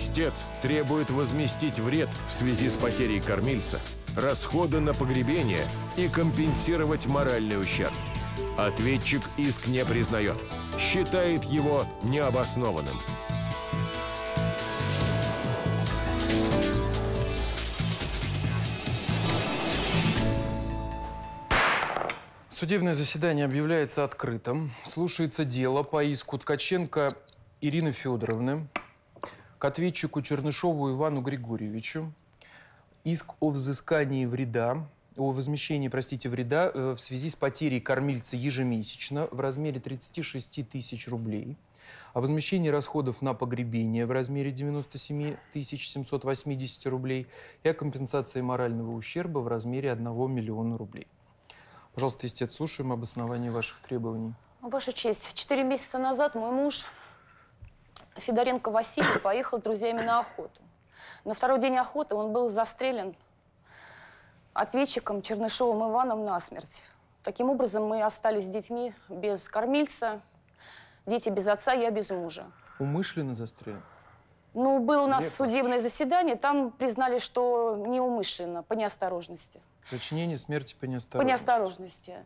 Истец требует возместить вред в связи с потерей кормильца, расходы на погребение и компенсировать моральный ущерб. Ответчик иск не признает, считает его необоснованным. Судебное заседание объявляется открытым. Слушается дело по иску Ткаченко Ирины Федоровны к ответчику Чернышову Ивану Григорьевичу. Иск о взыскании вреда, о возмещении, простите, вреда в связи с потерей кормильца ежемесячно в размере 36 тысяч рублей, о возмещении расходов на погребение в размере 97 780 рублей и о компенсации морального ущерба в размере 1 миллиона рублей. Пожалуйста, истец, слушаем обоснование ваших требований. Ваша честь, 4 месяца назад мой муж Федоренко Василий поехал с друзьями на охоту. На второй день охоты он был застрелен ответчиком Чернышовым Иваном насмерть. Таким образом, мы остались с детьми без кормильца, дети без отца, я без мужа. Умышленно застрелен? Ну, было у нас судебное заседание, там признали, что неумышленно, по неосторожности. Причинение смерти по неосторожности. По неосторожности.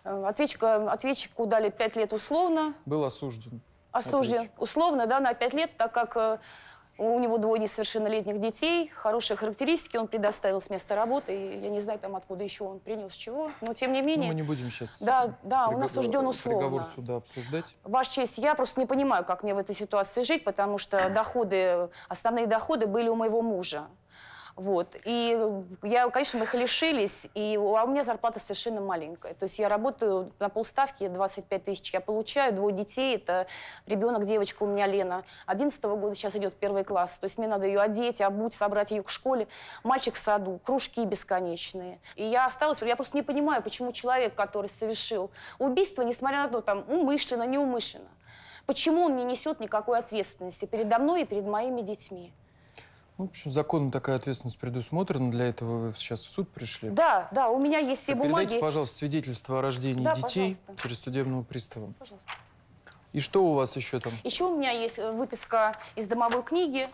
Ответчику дали 5 лет условно. Был осужден. Осужден ответчик. Условно, да, на 5 лет, так как у него 2 несовершеннолетних детей, хорошие характеристики, он предоставил с места работы, и я не знаю, там откуда еще он принес чего, но тем не менее... Ну, мы не будем сейчас Да, он осужден условно. Приговор суда обсуждать. Ваша честь, я просто не понимаю, как мне в этой ситуации жить, потому что основные доходы были у моего мужа. Вот. И конечно, мы их лишились, а у меня зарплата совершенно маленькая. То есть я работаю на полставки, 25 тысяч я получаю, 2 детей, это ребенок, девочка у меня Лена, 11-го года, сейчас идет в 1 класс. То есть мне надо ее одеть, обуть, собрать ее к школе. Мальчик в саду, кружки бесконечные. И я просто не понимаю, почему человек, который совершил убийство, несмотря на то, там, умышленно, неумышленно, почему он не несет никакой ответственности передо мной и перед моими детьми. Ну, в общем, законом такая ответственность предусмотрена. Для этого вы сейчас в суд пришли. Да, у меня есть все бумаги. Передайте, пожалуйста, свидетельство о рождении детей пожалуйста. через судебного пристава. Пожалуйста. И что у вас еще там? Еще у меня есть выписка из домовой книги,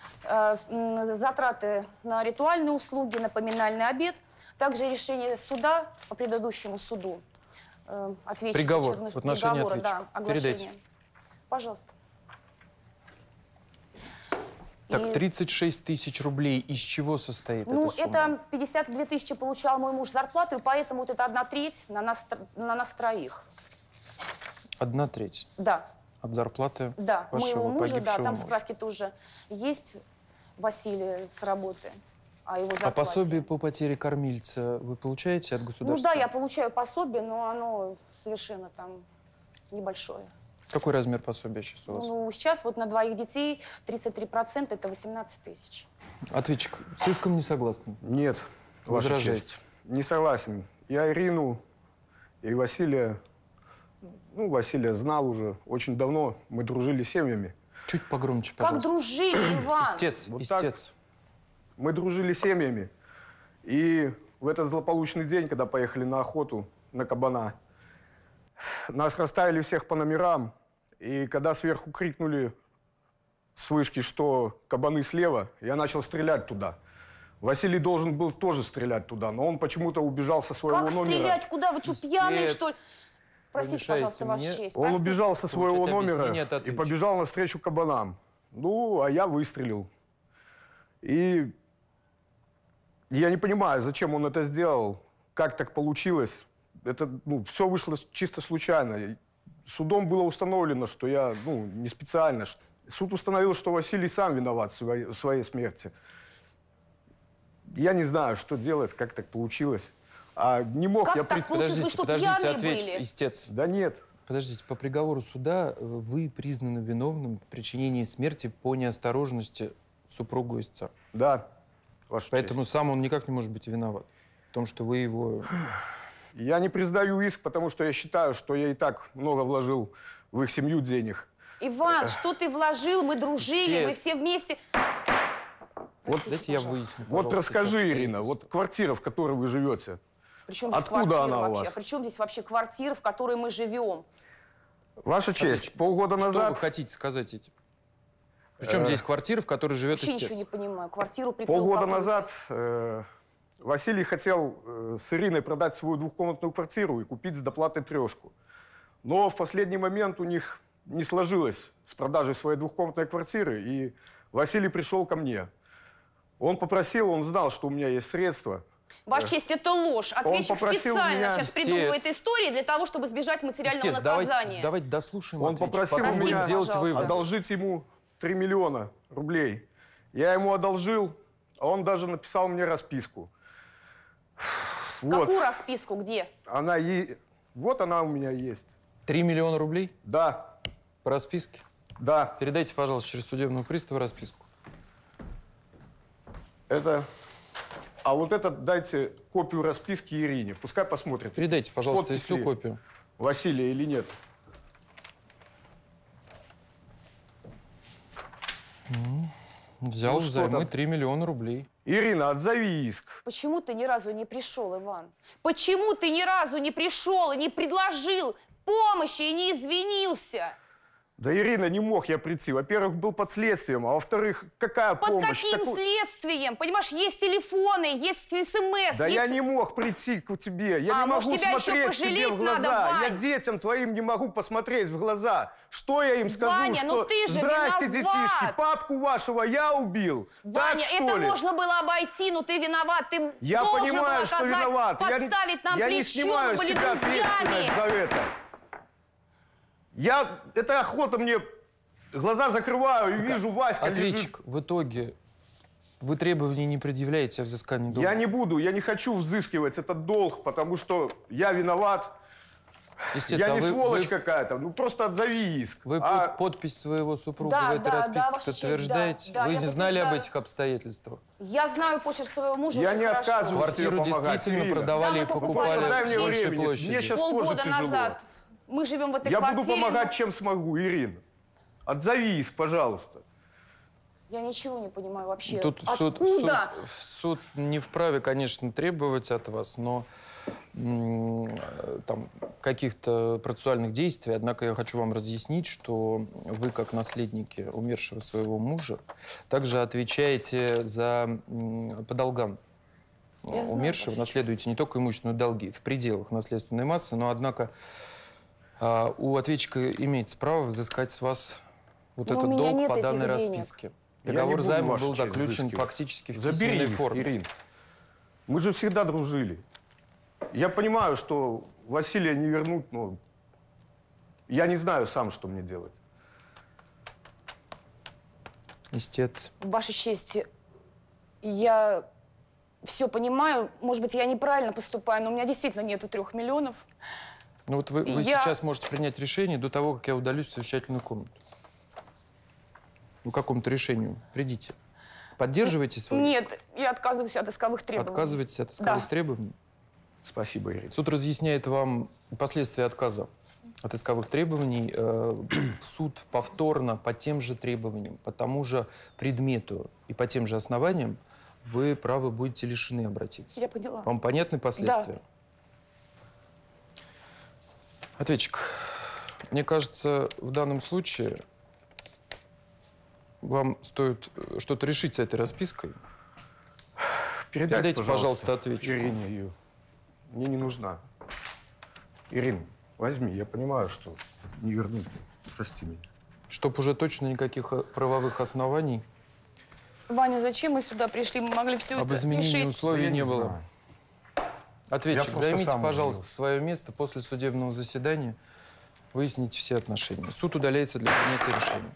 затраты на ритуальные услуги, на поминальный обед, также решение суда по предыдущему суду. Приговор в отношении ответчика. Да, передайте. Пожалуйста. Так, 36 тысяч рублей из чего состоит эта сумма? Это 52 тысячи получал мой муж зарплату, и поэтому вот это 1/3 на нас троих. 1/3? Да. От зарплаты моего вашего мужа, погибшего там мужа. справки тоже есть, Василия, с работы, о его зарплате. А пособие по потере кормильца вы получаете от государства? Ну да, я получаю пособие, но оно совершенно там небольшое. Какой размер пособия сейчас у вас? Ну, сейчас вот на 2 детей 33% это 18 тысяч. Ответчик, с иском не согласны? Нет, ваша возражаете? честь. Не согласен. Я Ирину и Василия, Василия знал уже очень давно, мы дружили семьями. Чуть погромче, пожалуйста. Как дружили, Иван? Истец, Вот истец. Мы дружили семьями. И в этот злополучный день, когда поехали на охоту на кабана, нас расставили всех по номерам. И когда сверху крикнули с вышки, что кабаны слева, я начал стрелять туда. Василий должен был тоже стрелять туда, но он почему-то убежал со своего номера. Как стрелять? Куда? Вы что, пьяные, что ли? Простите, пожалуйста, Ваша честь. Он убежал со своего номера и и побежал навстречу кабанам. Ну, а я выстрелил. И я не понимаю, зачем он это сделал, как так получилось. Это, все вышло чисто случайно. Судом было установлено, что я, не специально. Суд установил, что Василий сам виноват в своей смерти. Я не знаю, что делать, как так получилось. А не мог как я... Так получилось, Подождите, ответь, истец. Да нет. Подождите, по приговору суда вы признаны виновным в причинении смерти по неосторожности супругу истца. Да, Ваша Поэтому честь. сам он никак не может быть виноват в том, что вы его... Я не признаю иск, потому что я считаю, что я и так много вложил в их семью денег. Иван, что ты вложил? Мы дружили, мы все вместе. Вот, дайте я выясню. Вот расскажи, Ирина, вот квартира, в которой вы живете. Причем здесь Откуда квартира она у вообще? вас? А при чем здесь вообще квартира, в которой мы живем? Ваша честь, полгода Что назад... вы хотите сказать этим? Причем здесь квартира, в которой живет Вообще истец. ничего не понимаю. Квартиру припил Полгода какую-то. назад Василий хотел с Ириной продать свою двухкомнатную квартиру и купить с доплатой трешку. Но в последний момент у них не сложилось с продажей своей двухкомнатной квартиры, и Василий пришел ко мне. Он попросил, он знал, что у меня есть средства. Ваша честь, это ложь. Ответчик попросил специально меня- сейчас придумывает истории для того, чтобы избежать материального Истец, наказания. давайте дослушаем Он ответчика. попросил Потом меня будем делать пожалуйста. выводы. одолжить ему 3 миллиона рублей. Я ему одолжил, а он даже написал мне расписку. Вот, Какую расписку? Где? вот она у меня есть. 3 миллиона рублей Да, по расписке. да, Передайте, пожалуйста, через судебного пристава расписку. это... А вот это дайте копию расписки Ирине, пускай посмотрит, Передайте, пожалуйста, Подпись всю ли? копию. Василия или нет. Взял Ну, что взаймы там? 3 миллиона рублей. Ирина, отзови иск. Почему ты ни разу не пришел, Иван? Почему ты ни разу не пришел и не предложил помощи и не извинился? Да, Ирина, не мог я прийти. Во-первых, был под следствием, а во-вторых, какая Под помощь? каким Такой- следствием? Понимаешь, есть телефоны, есть СМС. Да есть... я не мог прийти к тебе. Я А, не может, могу тебя еще смотреть себе пожалеть в глаза. надо, Я Вань? детям твоим не могу посмотреть в глаза. Что я им скажу? Ваня, что ну ты же здрасте, виноват. детишки, папку вашего я убил. Ваня, так что это ли? можно было обойти, но ты виноват. Ты Я должен понимаю, был что оказать, виноват. подставить нам я не плечо, снимаю мы с были себя друзьями. ответственность за это. Это охота мне... Глаза закрываю и вижу, Васька лежит. Ответчик, в итоге вы требований не предъявляете о взыскании долга? Я не буду, я не хочу взыскивать этот долг, потому что я виноват. Истец, Я а не вы- сволочь вы- какая-то. Ну просто отзови иск. Вы А подпись своего супруга Да, в этой да, расписке да, Ваша честь, подтверждаете? да, Вы я не знали об подтверждаю. этих обстоятельствах? Я знаю почерк своего мужа Я очень не хорошо. отказываюсь. Квартиру тебе помогать, действительно Ирина. продавали Да, и мы покупали. покупали Просто дай в мне большей времени. площади. Мне щас тоже Полгода тяжело. назад мы живем в этой Я квартире. буду помогать, но- чем смогу, Ирина. Отзови иск, пожалуйста. Я ничего не понимаю вообще. Тут Откуда? суд не вправе, конечно, требовать от вас, но там каких-то процессуальных действий. Однако я хочу вам разъяснить, что вы, как наследники умершего своего мужа, также отвечаете за по долгам Я знаю, умершего, Ваша наследуете не только имущественные долги в пределах наследственной массы, но, однако, у ответчика имеется право взыскать с вас вот Но у этот меня долг нет по этих данной денег. расписке. Я не Договор буду, займа Ваша был честь, заключен взыскивать. фактически в Забери письменной их, форме. Ирина. Мы же всегда дружили. Я понимаю, что Василия не вернут, но я не знаю сам, что мне делать. Истец. Ваша честь, я все понимаю. Может быть, я неправильно поступаю, но у меня действительно нету 3 миллионов. Ну вот вы Я- сейчас можете принять решение до того, как я удалюсь в совещательную комнату. Ну, к какому-то решению придите. Поддерживаете свой иск? Нет, я отказываюсь от исковых требований. Отказываетесь от исковых Да. требований? Спасибо, Ирина. Суд разъясняет вам последствия отказа от исковых требований. В суд повторно по тем же требованиям, по тому же предмету и по тем же основаниям вы правы будете лишены обратиться. Я поняла. Вам понятны последствия? Ответчик, мне кажется, в данном случае вам стоит что-то решить с этой распиской. Передайте, пожалуйста, ответчику. Ирине ее. Мне не нужна. Ирина, возьми. Я понимаю, что не вернут. Прости меня. Чтоб уже точно никаких правовых оснований Ваня, зачем мы сюда пришли? Мы могли все об это изменении решить. условий Я не не было. знаю. Ответчик, Я просто займите, сам пожалуйста, удивился. свое место после судебного заседания. Выясните все отношения. Суд удаляется для принятия решения.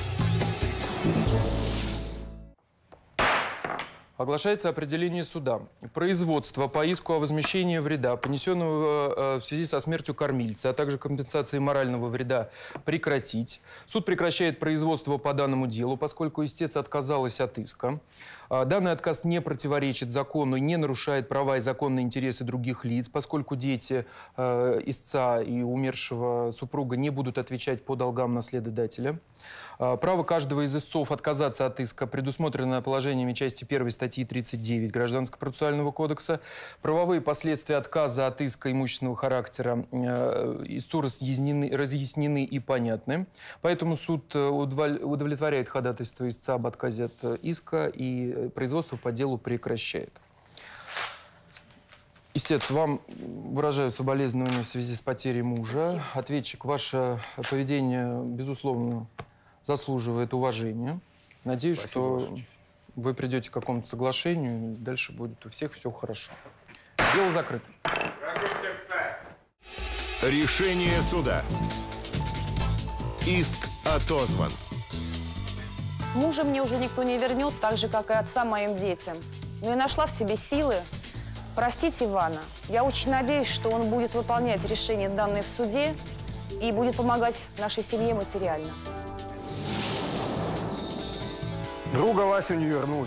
Оглашается определение суда. Производство по иску о возмещении вреда, понесенного в связи со смертью кормильца, а также компенсации морального вреда, прекратить. Суд прекращает производство по данному делу, поскольку истец отказалась от иска. Данный отказ не противоречит закону, не нарушает права и законные интересы других лиц, поскольку дети истца и умершего супруга не будут отвечать по долгам наследодателя. Право каждого из истцов отказаться от иска предусмотрено положениями части 1 статьи 39 Гражданского процессуального кодекса. Правовые последствия отказа от иска имущественного характера истцу разъяснены и понятны. Поэтому суд удовлетворяет ходатайство истца об отказе от иска и производство по делу прекращает. Истец, вам выражаю соболезнования в связи с потерей мужа. Спасибо. Ответчик, ваше поведение, безусловно, заслуживает уважения. Надеюсь, Спасибо, что вы придете к какому-то соглашению, и дальше будет у всех все хорошо. Дело закрыто. Прошу всех встать. Решение суда. Иск отозван. Мужа мне уже никто не вернет, так же, как и отца моим детям. Но я нашла в себе силы простить Ивана. Я очень надеюсь, что он будет выполнять решения, данные в суде, и будет помогать нашей семье материально. Друга Васю не вернуть.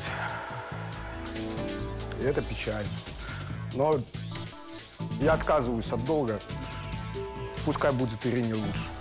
И это печаль. Но я отказываюсь от долга. Пускай будет Ирине лучше.